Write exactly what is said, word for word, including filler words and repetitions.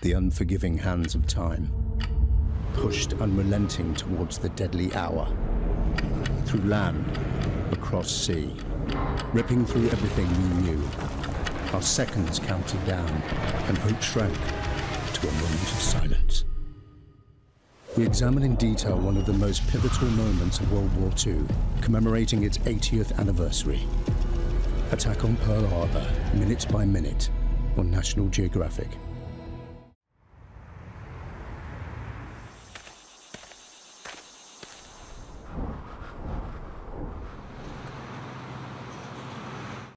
the unforgiving hands of time, pushed unrelenting towards the deadly hour. Through land, across sea, ripping through everything we knew, our seconds counted down and hope shrank to a moment of silence. We examine in detail one of the most pivotal moments of World War Two, commemorating its eightieth anniversary. Attack on Pearl Harbor, minute by minute, on National Geographic.